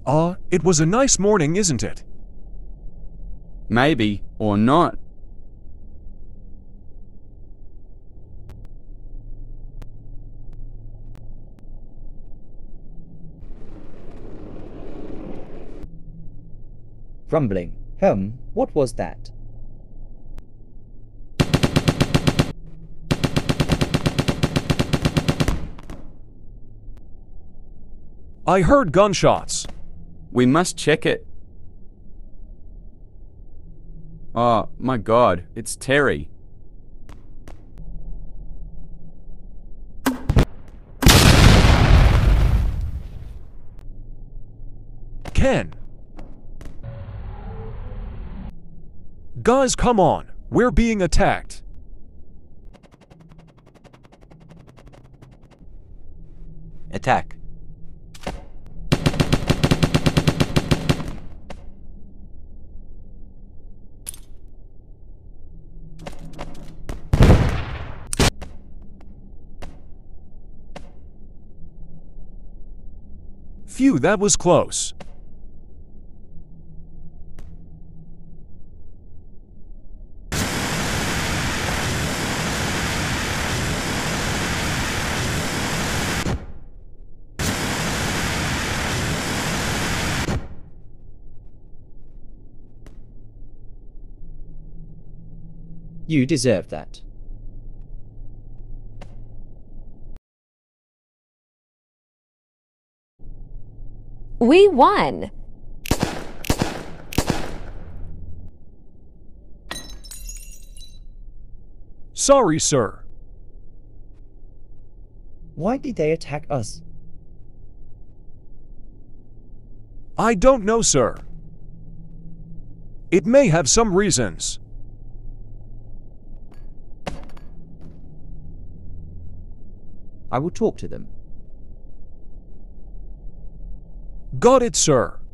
It was a nice morning, isn't it? Maybe, or not. Rumbling. What was that? I heard gunshots. We must check it. Oh, my God, it's Terry. Ken. Guys, come on. We're being attacked. Attack. Phew, that was close. You deserve that. We won! Sorry, sir. Why did they attack us? I don't know, sir. It may have some reasons. I will talk to them. Got it, sir.